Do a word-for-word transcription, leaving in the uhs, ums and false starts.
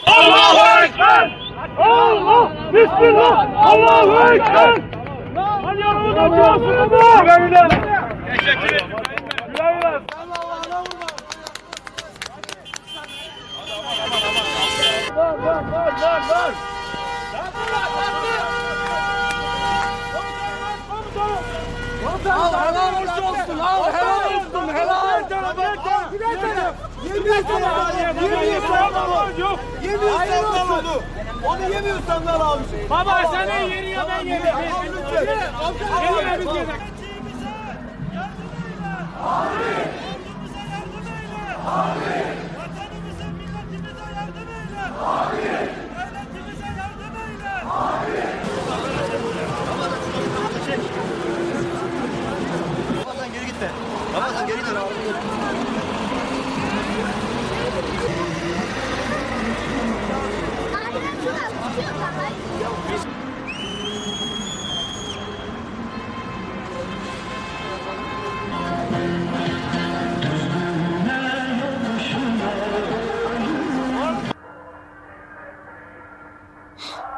Allahu Ekber! Allah! Bismillah! Allahu Ekber! Hadi yanımıza duasını da! Güle güle! Teşekkür ederim. Güle güle! Var var var var var! Al helal olsun, al helal olsun, helal. Yemiyorsan al, yemiyorsan al. Yemiyorsan al onu. Onu yemiyorsan al abi. Baba senin yeri ya ben yerim. Yeri biz yedik. Amin. Amin. Vatanımıza, milletimize yardım eyle. Amin. Devletimize yardım eyle. Amin. Ramazan geri gitme. Ramazan geri dön abi. Amin.